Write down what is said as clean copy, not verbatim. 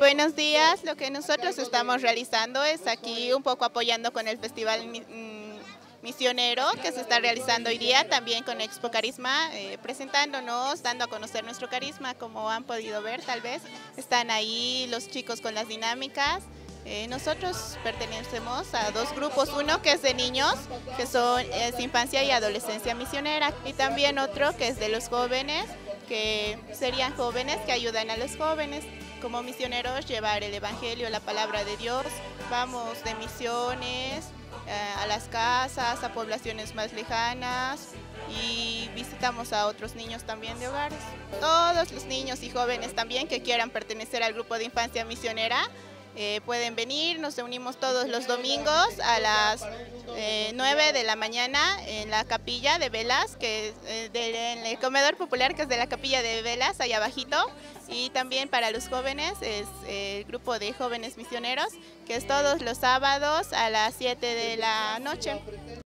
Buenos días. Lo que nosotros estamos realizando es aquí un poco apoyando con el Festival Misionero que se está realizando hoy día, también con Expo Carisma, presentándonos, dando a conocer nuestro carisma. Como han podido ver, tal vez están ahí los chicos con las dinámicas. Nosotros pertenecemos a dos grupos, uno que es de niños, que es infancia y adolescencia misionera, y también otro que es de los jóvenes, que serían jóvenes que ayudan a los jóvenes como misioneros llevar el evangelio, la palabra de Dios. Vamos de misiones a las casas, a poblaciones más lejanas, y visitamos a otros niños también de hogares. Todos los niños y jóvenes también que quieran pertenecer al grupo de infancia misionera pueden venir. Nos reunimos todos los domingos a las 9 de la mañana en la capilla de velas, que en el comedor popular, que es de la capilla de velas, allá abajito. Y también para los jóvenes es el grupo de jóvenes misioneros, que es todos los sábados a las 7 de la noche.